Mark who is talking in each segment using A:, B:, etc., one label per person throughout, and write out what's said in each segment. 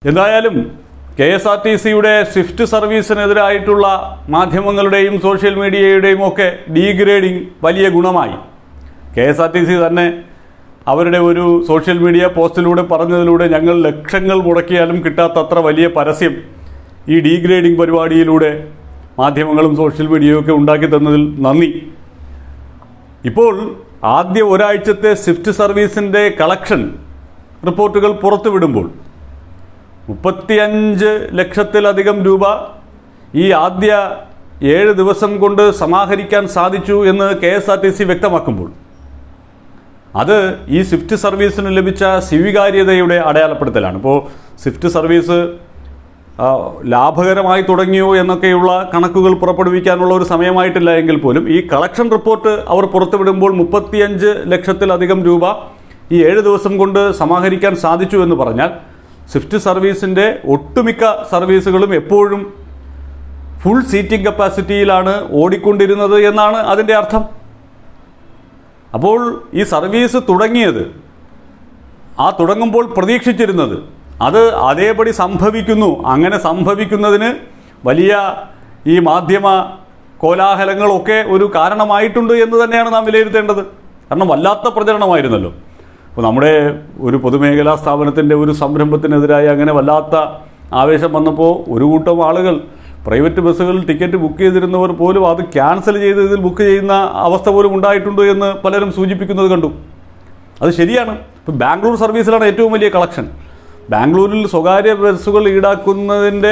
A: എന്തായാലും KSRTCയുടെ Swift സർവീസിനെതിരായിട്ടുള്ള മാധ്യമങ്ങളുടെയും social മീഡിയയുടെയും ഒക്കെ degrading വലിയ ഗുണമായി. KSRTC തന്നെ അവരുടെ ഒരു സോഷ്യൽ മീഡിയ പോസ്റ്റിലൂടെ പറഞ്ഞതിലൂടെ ഞങ്ങൾ ലക്ഷങ്ങൾ മുടക്കിയാലും കിട്ടാത്തത്ര വലിയ പരസ്യം ഈ ഡീഗ്രേഡിംഗ് പരിപാടിയിലൂടെ മാധ്യമങ്ങളും സോഷ്യൽ മീഡിയയും ഒക്കെ ഉണ്ടാക്കി തന്നതിൽ നന്ദി. ഇപ്പോൾ ആദ്യ ഒരാഴ്ചത്തെ സ്വിഫ്റ്റ് സർവീസിൻ്റെ കളക്ഷൻ റിപ്പോർട്ടുകൾ പുറത്തുവിടുമ്പോൾ 35 ലക്ഷത്തിലധികം രൂപ ഈ ആദ്യ 7 ദിവസം കൊണ്ട് സമാഹരിക്കാൻ സാധിച്ചു എന്ന് KSRTC വ്യക്തമാക്കുമ്പോൾ അത് ഈ സ്വിഫ്റ്റ് സർവീസിന് ലഭിച്ച സ്വീകാര്യതയുടെ അടയാളപ്പെടുത്തലാണ്. ഇപ്പോൾ സ്വിഫ്റ്റ് സർവീസ് ലാഭകരമായി തുടങ്ങിയോ എന്നൊക്കെയുള്ള കണക്കുകൾ പുറപ്പെടുവിക്കാനുള്ള ഒരു സമയമായിട്ടില്ല എങ്കിൽ പോലും ഈ കളക്ഷൻ റിപ്പോർട്ട് അവർ പുറത്തുവിടുമ്പോൾ 35 ലക്ഷത്തിലധികം രൂപ ഈ 7 ദിവസം കൊണ്ട് സമാഹരിക്കാൻ സാധിച്ചു എന്ന് പറഞ്ഞാൽ സ്വിഫ്റ്റ് സർവീസിൻ്റെ ഒട്ടുമിക്ക സർവീസുകളും എപ്പോഴും ഫുൾ സീറ്റിംഗ് കപ്പാസിറ്റിയിലാണ് ഓടിക്കൊണ്ടിരുന്നത് എന്നാണ് അതിൻ്റെ അർത്ഥം. അപ്പോൾ ഈ സർവീസ് തുടങ്ങിയത് തുടങ്ങുമ്പോൾ പ്രതീക്ഷിച്ചിരുന്നത് അത് അതേപടി സംഭവിക്കുന്നു. അങ്ങനെ സംഭവിക്കുന്നതിന് വലിയ ഈ മാധ്യമ കോലാഹലങ്ങളൊക്കെ ഒരു കാരണമായിട്ടുണ്ട് എന്ന് തന്നെയാണ് നാം വിലയിരുത്തേണ്ടത്. കാരണം വല്ലാത്ത പ്രചരണമായിരുന്നല്ലോ. അപ്പോൾ നമ്മുടെ ഒരു പൊതുമേഖലാ സ്ഥാപനത്തിൻ്റെ ഒരു സംരംഭത്തിനെതിരായി അങ്ങനെ വല്ലാത്ത ആവേശം വന്നപ്പോൾ ഒരു കൂട്ടം ആളുകൾ പ്രൈവറ്റ് ബസ്സുകളിൽ ടിക്കറ്റ് ബുക്ക് ചെയ്തിരുന്നവർ പോലും അത് ക്യാൻസൽ ചെയ്ത് ഇതിൽ ബുക്ക് ചെയ്യുന്ന അവസ്ഥ പോലും ഉണ്ടായിട്ടുണ്ട് എന്ന് പലരും സൂചിപ്പിക്കുന്നത് കണ്ടു. അത് ശരിയാണ്. ഇപ്പോൾ ബാംഗ്ലൂർ സർവീസിലാണ് ഏറ്റവും വലിയ കളക്ഷൻ. ബാംഗ്ലൂരിൽ സ്വകാര്യ ബസ്സുകൾ ഈടാക്കുന്നതിൻ്റെ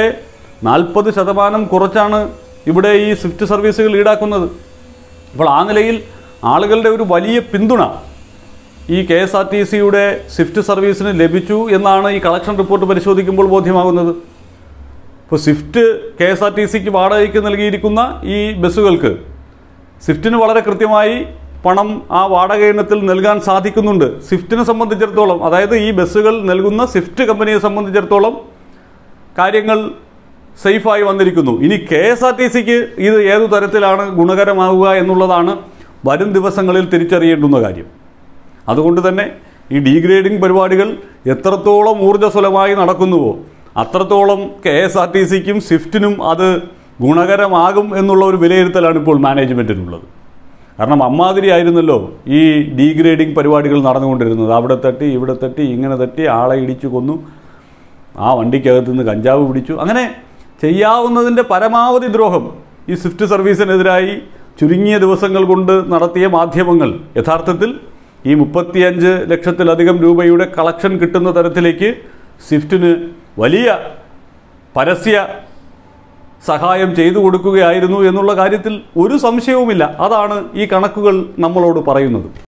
A: 40% കുറച്ചാണ് ഇവിടെ ഈ സ്വിഫ്റ്റ് സർവീസുകൾ ഈടാക്കുന്നത്. അപ്പോൾ ആ നിലയിൽ ആളുകളുടെ ഒരു വലിയ പിന്തുണ ഈ KSRTCയുടെ സ്വിഫ്റ്റ് സർവീസിന് ലഭിച്ചു എന്നാണ് ഈ കളക്ഷൻ റിപ്പോർട്ട് പരിശോധിക്കുമ്പോൾ ബോധ്യമാകുന്നത്. ഇപ്പോൾ സ്വിഫ്റ്റ് KSRTCക്ക് വാടകയ്ക്ക് നൽകിയിരിക്കുന്ന ഈ ബസ്സുകൾക്ക് സ്വിഫ്റ്റിന് വളരെ കൃത്യമായി പണം ആ വാടക ഇനത്തിൽ നൽകാൻ സാധിക്കുന്നുണ്ട്. സ്വിഫ്റ്റിനെ സംബന്ധിച്ചിടത്തോളം, അതായത് ഈ ബസ്സുകൾ നൽകുന്ന സ്വിഫ്റ്റ് കമ്പനിയെ സംബന്ധിച്ചിടത്തോളം കാര്യങ്ങൾ സേഫായി വന്നിരിക്കുന്നു. ഇനി KSRTCക്ക് ഇത് ഏതു തരത്തിലാണ് ഗുണകരമാവുക എന്നുള്ളതാണ് വരും ദിവസങ്ങളിൽ തിരിച്ചറിയേണ്ടുന്ന കാര്യം. അതുകൊണ്ട് തന്നെ ഈ ഡീഗ്രേഡിംഗ് പരിപാടികൾ എത്രത്തോളം ഊർജ്ജസ്വലമായി നടക്കുന്നുവോ അത്രത്തോളം KSRTCക്കും സ്വിഫ്റ്റിനും അത് ഗുണകരമാകും എന്നുള്ള ഒരു വിലയിരുത്തലാണ് ഇപ്പോൾ മാനേജ്മെൻറ്റിനുള്ളത്. കാരണം അമ്മാതിരി ആയിരുന്നല്ലോ ഈ ഡീഗ്രേഡിംഗ് പരിപാടികൾ നടന്നുകൊണ്ടിരുന്നത്. അവിടെ തട്ടി ഇവിടെ തട്ടി ഇങ്ങനെ തട്ടി ആളെ ഇടിച്ചു കൊന്നു, ആ വണ്ടിക്കകത്ത് നിന്ന് കഞ്ചാവ് പിടിച്ചു, അങ്ങനെ ചെയ്യാവുന്നതിൻ്റെ പരമാവധി ദ്രോഹം ഈ സ്വിഫ്റ്റ് സർവീസിനെതിരായി ചുരുങ്ങിയ ദിവസങ്ങൾ കൊണ്ട് നടത്തിയ മാധ്യമങ്ങൾ യഥാർത്ഥത്തിൽ ഈ 35 ലക്ഷത്തിലധികം രൂപയുടെ കളക്ഷൻ കിട്ടുന്ന തരത്തിലേക്ക് സ്വിഫ്റ്റിന് വലിയ പരസ്യ സഹായം ചെയ്തു കൊടുക്കുകയായിരുന്നു എന്നുള്ള കാര്യത്തിൽ ഒരു സംശയവുമില്ല. അതാണ് ഈ കണക്കുകൾ നമ്മളോട് പറയുന്നത്.